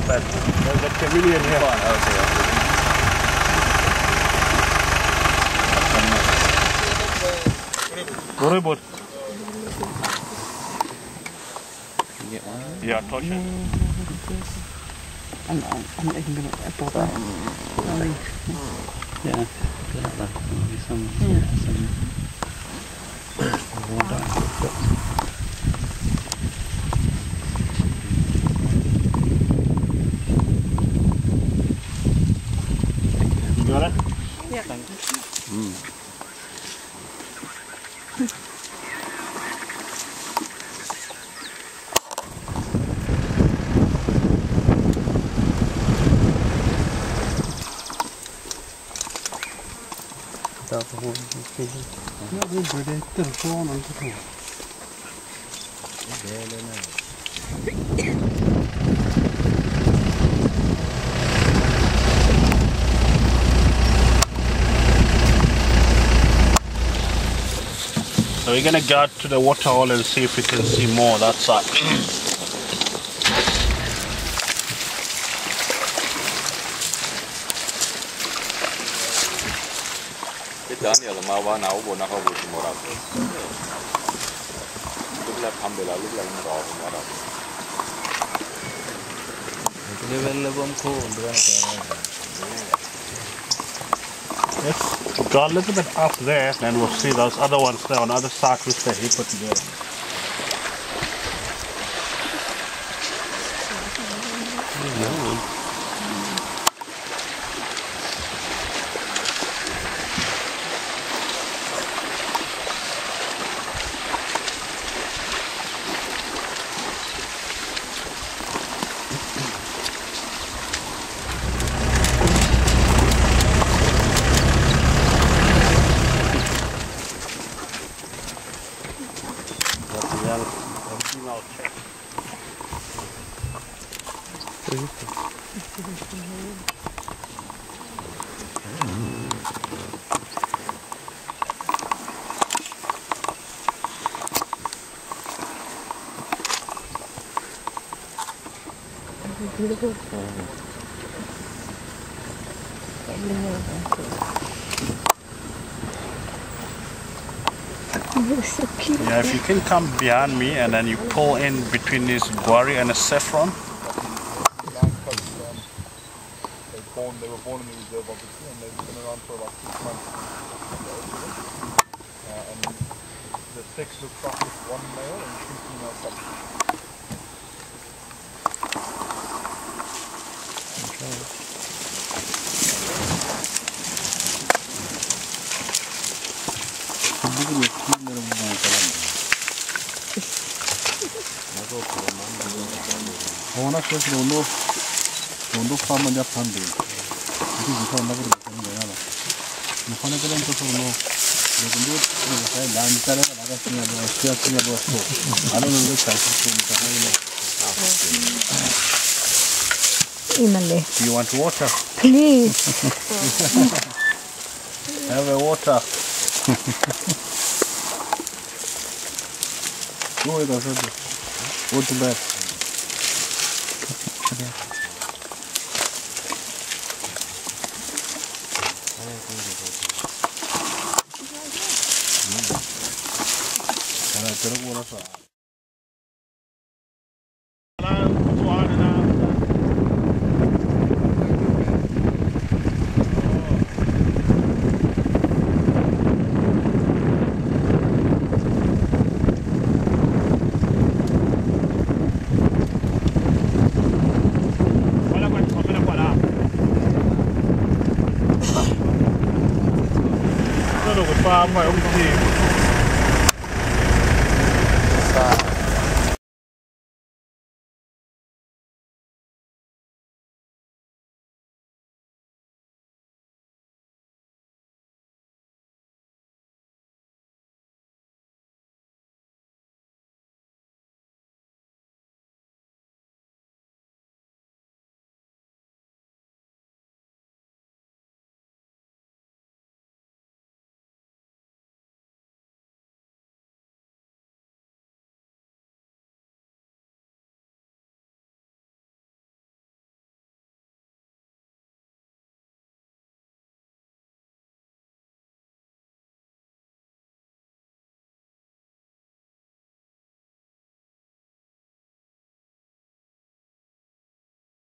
There's a pavilion here. Goribut. Yeah, touch it. Anh gonna apple that. Yeah. Some water. You got it? Yeah. So we're gonna go to the water hole and see if we can see more that side. Daniel mà nào buồn nào không buồn một lần lúc là thăm về là lúc là nó đỏ mà đỏ level bom khô Let's go a little bit up there and we'll see those other ones there on the other side which they put together. Beautiful. So cute. Yeah, if you can come behind me and then you pull in between this guari and a saffron. They were born in the reserve obviously and they've been around for about 6 months and the sex looks like it's one male and 2 female pups. Ona sesi ono farma ya pande. Ndi ziko na buri ko ngaya ba. Mufana kala nto no. Ndio ndio sai la ntara la ga sinya do sinya do so. Ano no ka so ni ka haile. Imale. Do you want water? Please. Have a water. Go it also. Go to bed. Farm ngoài ông thì